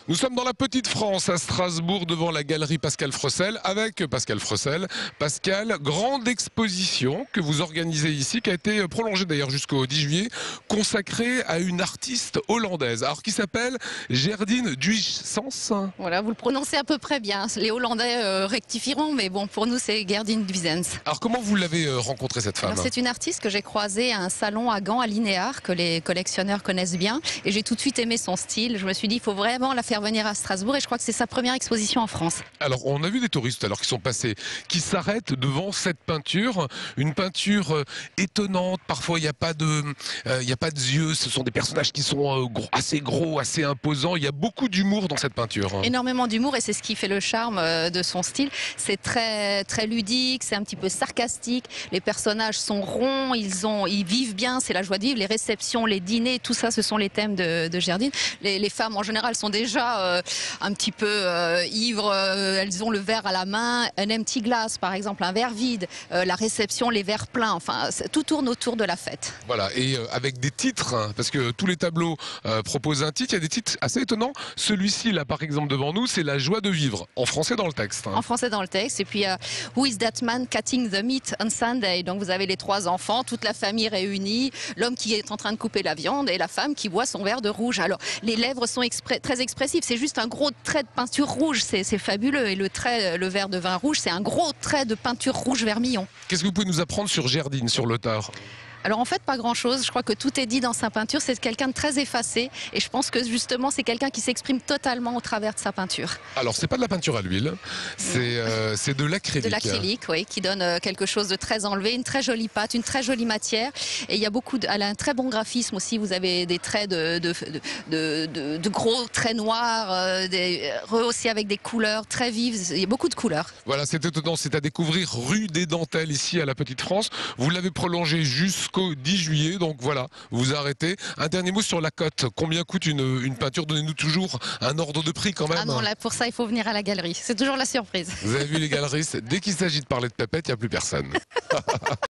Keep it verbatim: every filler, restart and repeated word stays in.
Nous sommes dans la Petite France à Strasbourg devant la galerie Pascal Freussel avec Pascal Freussel. Pascal, grande exposition que vous organisez ici qui a été prolongée d'ailleurs jusqu'au dix juillet, consacrée à une artiste hollandaise alors qui s'appelle Gerdine Duijsens. Voilà, vous le prononcez à peu près bien. Les Hollandais euh, rectifieront, mais bon, pour nous, c'est Gerdine Duijsens. Alors comment vous l'avez euh, rencontrée cette femme? C'est une artiste que j'ai croisée à un salon à Gand, à Linéar, que les collectionneurs connaissent bien. Et j'ai tout de suite aimé son style. Je me suis dit, il faut vraiment la faire venir à Strasbourg. Et je crois que c'est sa première exposition en France. Alors, on a vu des touristes alors qui sont passés, qui s'arrêtent devant cette peinture. Une peinture euh, étonnante. Parfois, il n'y a pas de, euh, il n'y a pas de yeux. Ce sont des personnages qui sont euh, gros, assez gros, assez imposants. Il y a beaucoup d'humour dans cette peinture. Hein. Énormément d'humour et c'est ce qui fait le charme euh, de son style. C'est très, très ludique, c'est un petit peu sarcastique. Les personnages sont ronds, ils, ont, ils vivent bien, c'est la joie de vivre. Les réceptions, les dîners, tout ça, ce sont les thèmes de, de Gerdine. Les, les femmes, en général, sont déjà euh, un petit peu euh, ivres. Euh, elles ont le verre à la main. Un empty glass, par exemple, un verre vide. Euh, la réception, les verres pleins. Enfin, tout tourne autour de la fête. Voilà, et euh, avec des titres, hein, parce que tous les tableaux euh, proposent un titre. Il y a des titres assez étonnants. Celui-ci, là, par exemple, devant nous, c'est La joie de vivre. En français dans le texte. Hein. En français dans le texte. Et puis, euh, Who is that man cutting the meat on Sunday? Donc, vous avez les trois enfants, toute la famille réunie, l'homme qui est en train de couper la viande et la femme qui boit son verre de rouge. Alors, les lèvres sont expré très expressives. C'est juste un gros trait de peinture rouge. C'est fabuleux. Et le trait, le verre de vin rouge, c'est un gros trait de peinture rouge vermillon. Qu'est-ce que vous pouvez nous apprendre sur Gerdine, sur l'auteur? Alors en fait, pas grand-chose. Je crois que tout est dit dans sa peinture. C'est quelqu'un de très effacé. Et je pense que justement, c'est quelqu'un qui s'exprime totalement au travers de sa peinture. Alors, c'est pas de la peinture à l'huile, c'est euh, de l'acrylique. De l'acrylique, oui, qui donne euh, quelque chose de très enlevé, une très jolie pâte, une très jolie matière. Et il y a beaucoup de, elle a un très bon graphisme aussi. Vous avez des traits de, de, de, de, de gros traits noirs, euh, des, rehaussés avec des couleurs très vives. Il y a beaucoup de couleurs. Voilà, c'est étonnant. C'est à découvrir rue des Dentelles ici à la Petite France. Vous l'avez prolongé jusqu'au Jusqu'au dix juillet, donc voilà, vous arrêtez. Un dernier mot sur la cote. Combien coûte une, une peinture? Donnez-nous toujours un ordre de prix quand même. Ah non, là, pour ça, il faut venir à la galerie. C'est toujours la surprise. Vous avez vu les galeristes, dès qu'il s'agit de parler de pépette, il n'y a plus personne.